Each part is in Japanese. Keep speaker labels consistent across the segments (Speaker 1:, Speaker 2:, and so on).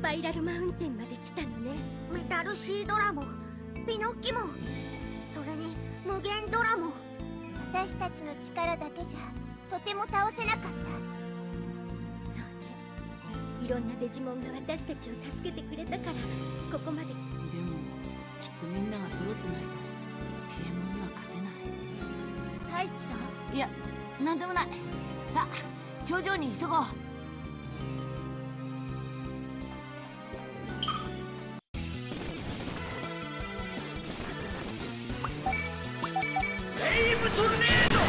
Speaker 1: パイラルマウンテンまで来たのね。
Speaker 2: メタルシードラもピノッキも、それに無限ドラも。私たちの力だけじゃとても倒せなかった。
Speaker 1: そうね、いろんなデジモンが私たちを助けてくれたからここまで。でも
Speaker 3: きっとみんなが揃ってないとピエモンには勝てない。
Speaker 2: 太一さん？
Speaker 3: いや、なんでもない。さあ、頂上に急ごう。
Speaker 4: レイブトルネード。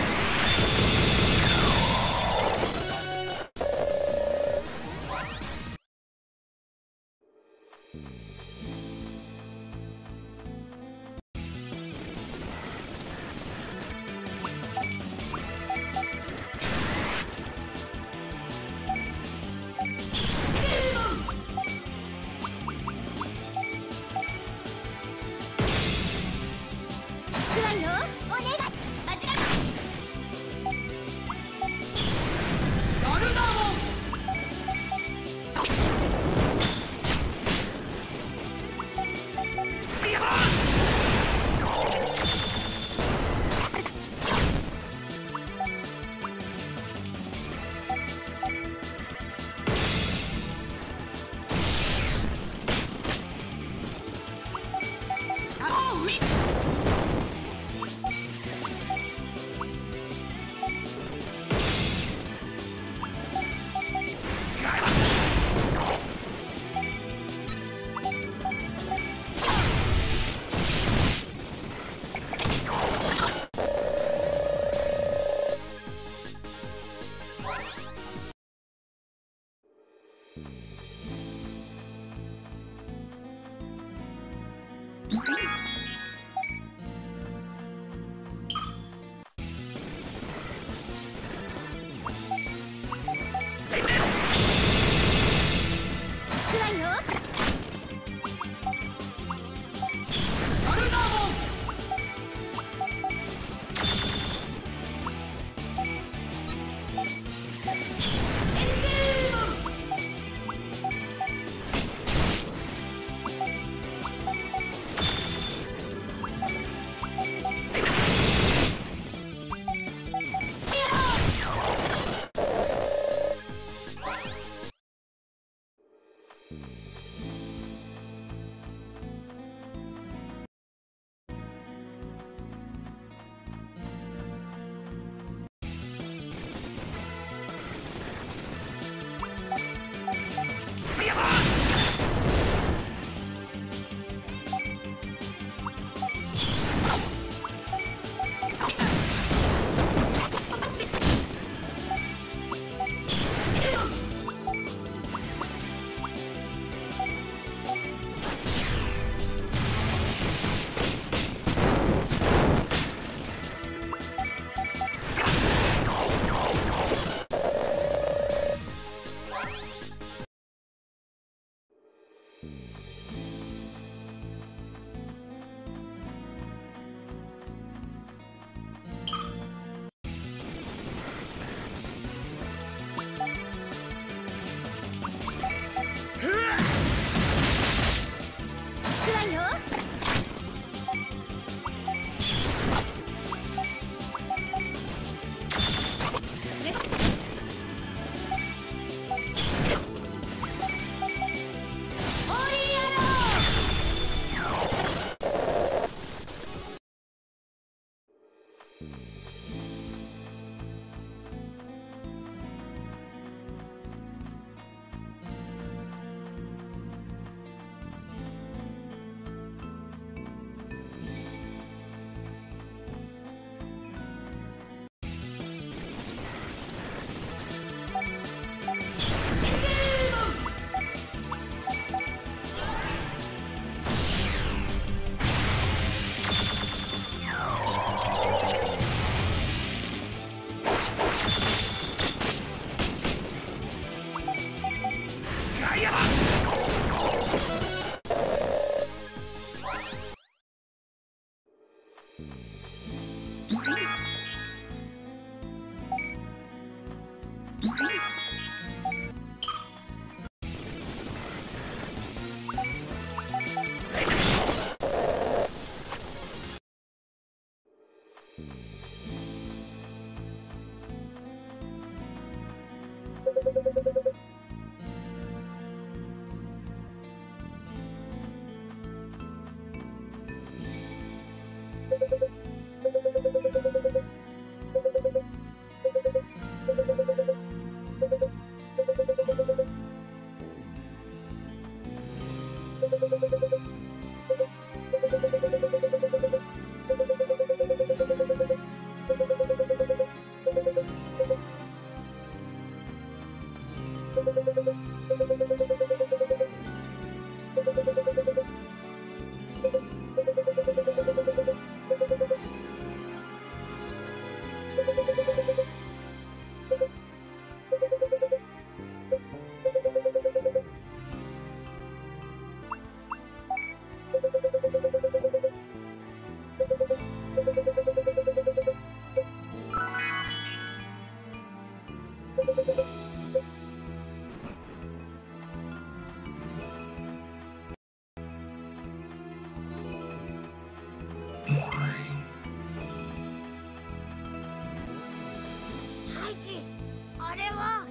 Speaker 2: あれは。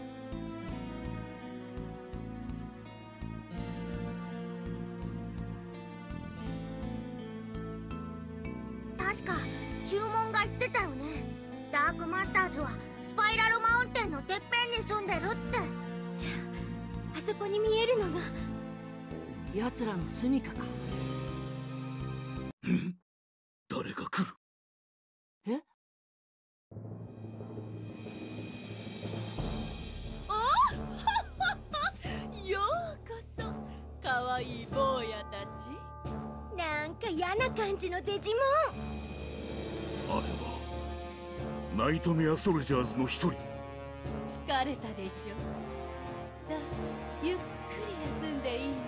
Speaker 2: 確か注文が言ってたよね。ダークマスターズはスパイラルマウンテンのてっぺんに住んでるって。
Speaker 1: じゃああそこに見えるのが
Speaker 3: 奴らの住処か。
Speaker 4: 誰が来る？
Speaker 3: え？
Speaker 5: ようこそ、かわいい坊やたち。
Speaker 1: なんか嫌な感じのデジモン。
Speaker 4: あれはナイトメアソルジャーズの一人。
Speaker 5: 疲れたでしょ。さあ、ゆっくり休んでいいの。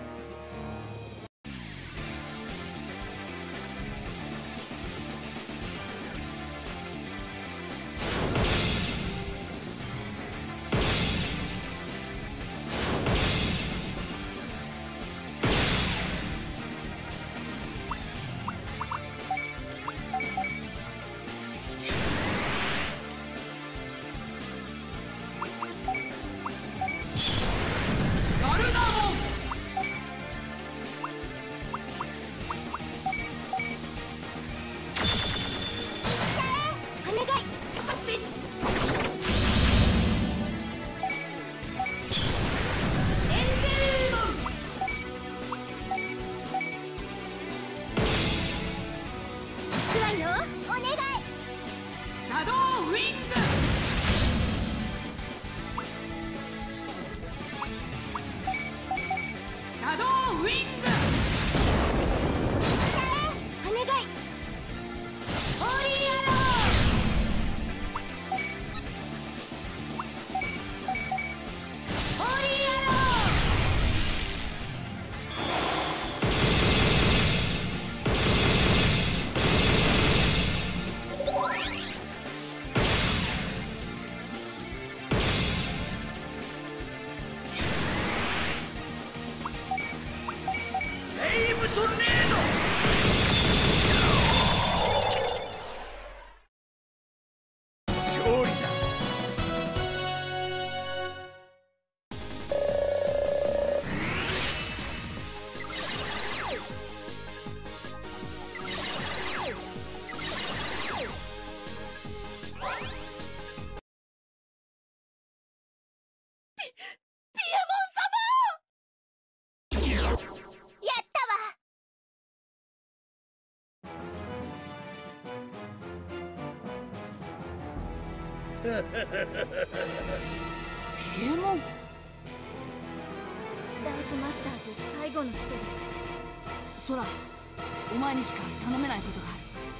Speaker 3: ピエモン。
Speaker 1: ダークマスターズ最後の一人。
Speaker 3: ソラ、お前にしか頼めないことが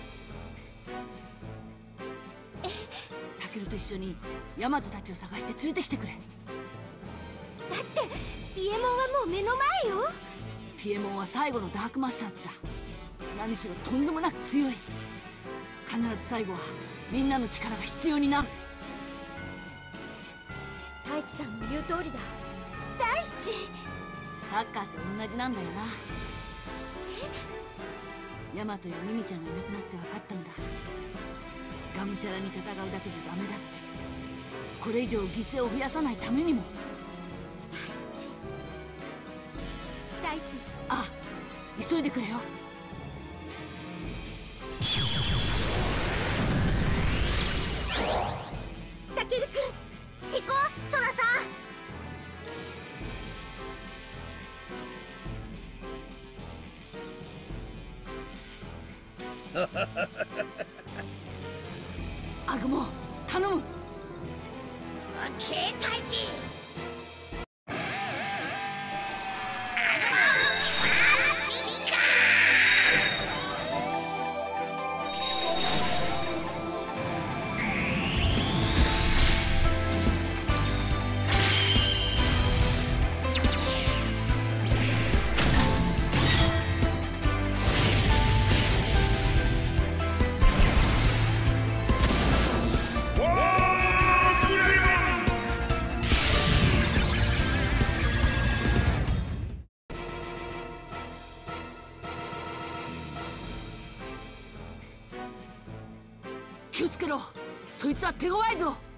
Speaker 3: ある。タケルと一緒にヤマトたちを探して連れてきてくれ。
Speaker 1: だってピエモンはもう目の前よ。
Speaker 3: ピエモンは最後のダークマスターズだ。何しろとんでもなく強い。必ず最後はみんなの力が必要になる。
Speaker 1: 太一さんの言う通りだ。大地、
Speaker 3: サッカーって同じなんだよな。ヤマトやミミちゃんがいなくなって分かったんだ。がむしゃらに戦うだけじゃダメだって。これ以上犠牲を増やさないためにも。
Speaker 1: 大地、
Speaker 3: ああ、急いでくれよ。 アグモ頼む。
Speaker 2: 携帯機
Speaker 3: 気をつけろ。そいつは手強いぞ。